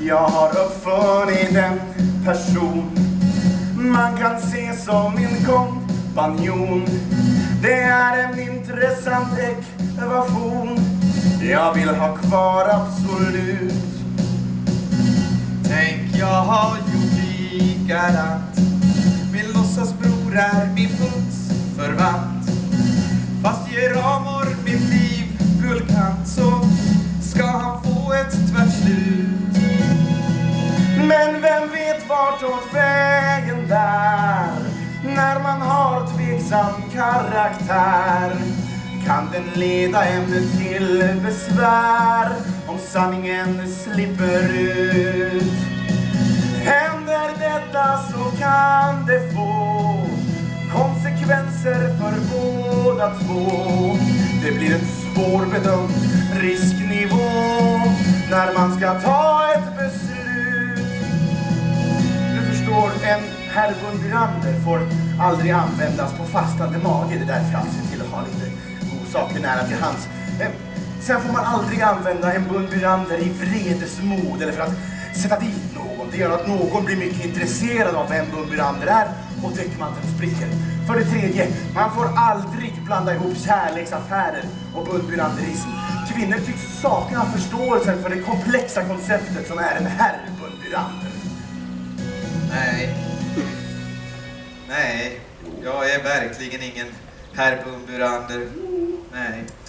Jag har uppfunnit en person man kan se som min kompanjon. Det är en intressant ekvation jag vill ha kvar absolut. Tänk, jag har gjort likadant. Min låtsasbror är min bundsförvant. Fast ger Amor mitt liv guldkant, så ska han få ett tvärslut. Men vem vet vart åt vägen där, när man har tveksam karaktär. Kan den leda en till besvär om sanningen slipper ut. Händer detta så kan det få konsekvenser för båda två. Det blir en svårbedömd risknivå när man ska ta ett beslut. Du förstår, en herr Bundyrander får aldrig användas på fastande mage. Det är därför jag ser till att ha lite godsaker nära till hands. Sen får man aldrig använda en Bundyrander i vredesmod eller för att sätta dit någon. Det gör att någon blir mycket intresserad av vem Bundyrander är och täckmanteln spricker. För det tredje, man får aldrig blanda ihop kärleksaffärer och Bundyranderism. Kvinnor tycks sakna förståelse för det komplexa konceptet som är en herr Bundyrander. Nej, jag är verkligen ingen herr Bundyrander. Nej.